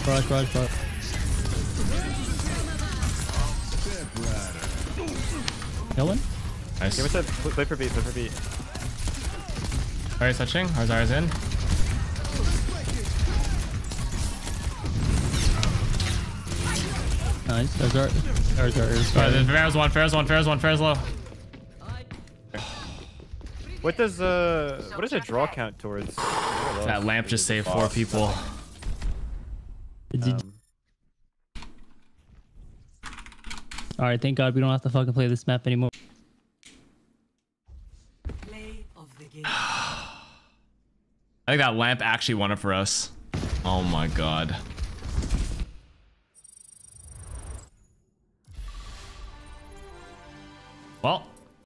Barrage. Kill one. Nice. Give us a play for beat. Zarya's touching. Our Zarya's in. Nice. There's Pharah's one. Pharah's low. What does a draw count towards? That lamp just saved 4 people. Alright, thank God we don't have to fucking play this map anymore. Play of the game. I think that lamp actually won it for us. Oh my God. Well,